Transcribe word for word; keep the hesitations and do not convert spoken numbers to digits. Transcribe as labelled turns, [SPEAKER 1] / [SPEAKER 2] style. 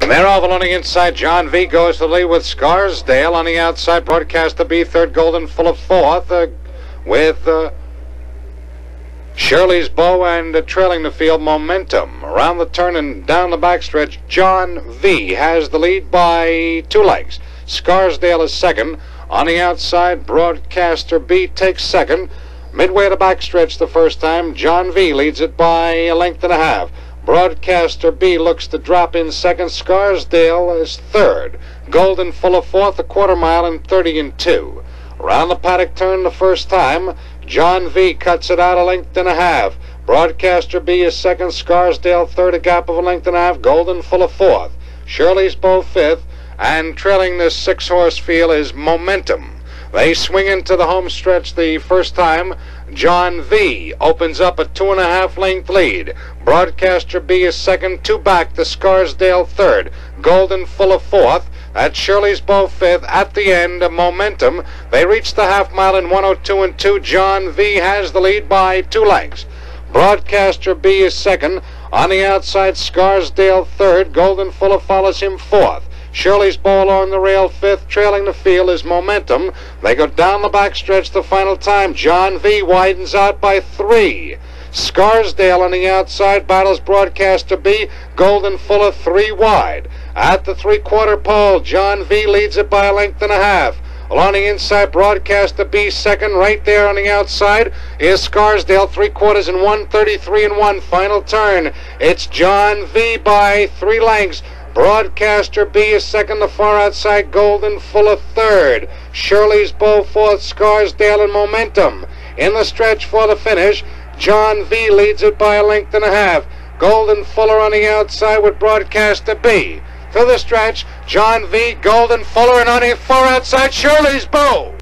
[SPEAKER 1] And they're off along the inside. John V goes to the lead with Scarsdale on the outside. Broadcaster B third, Golden Fuller fourth, uh, with uh, Shirley's Bow and uh, trailing the field Momentum. Around the turn and down the backstretch, John V has the lead by two lengths. Scarsdale is second. On the outside, Broadcaster B takes second. Midway to backstretch the first time, John V leads it by a length and a half. Broadcaster B looks to drop in second. Scarsdale is third. Golden Fuller fourth, a quarter mile in thirty and two. Around the paddock turn the first time, John V cuts it out a length and a half. Broadcaster B is second. Scarsdale third, a gap of a length and a half. Golden Fuller fourth. Shirley's Bow fifth. And trailing this six-horse field is Momentum. They swing into the home stretch the first time. John V opens up a two and a half length lead. Broadcaster B is second, two back to Scarsdale third. Golden Fuller fourth. At Shirley's Bow fifth. At the end, Momentum. They reach the half mile in one oh two and two. John V has the lead by two lengths. Broadcaster B is second. On the outside, Scarsdale third. Golden Fuller follows him fourth. Shirley's Bow along the rail fifth. Trailing the field is Momentum. They go down the backstretch the final time. John V widens out by three. Scarsdale on the outside battles Broadcaster B. Golden Fuller three wide. At the three-quarter pole, John V leads it by a length and a half. Along the inside, Broadcaster B second. Right there on the outside is Scarsdale, three quarters and one thirty-three and one. Final turn. It's John V by three lengths. Broadcaster B is second, the far outside. Golden Fuller third. Shirley's Bow fourth. Scarsdale and Momentum. In the stretch for the finish, John V leads it by a length and a half. Golden Fuller on the outside with Broadcaster B. Through the stretch, John V, Golden Fuller, and on the far outside, Shirley's Bow.